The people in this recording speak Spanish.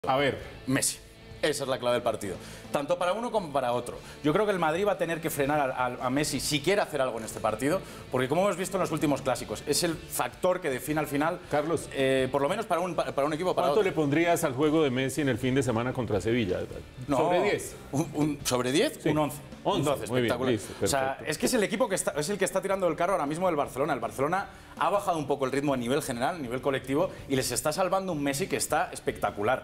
A ver, Messi. Esa es la clave del partido. Tanto para uno como para otro. Yo creo que el Madrid va a tener que frenar a Messi si quiere hacer algo en este partido, porque como hemos visto en los últimos clásicos, es el factor que define al final, Carlos, por lo menos para un equipo o para ¿cuánto otro. le pondrías al juego de Messi en el fin de semana contra Sevilla? No, ¿Sobre 10? ¿Sobre 10? Sí. Un 11. 11, Un 12, muy bien, espectacular. listo, o sea, perfecto. es que es el equipo que es el que está tirando el carro ahora mismo del Barcelona. El Barcelona ha bajado un poco el ritmo a nivel general, a nivel colectivo, y les está salvando un Messi que está espectacular.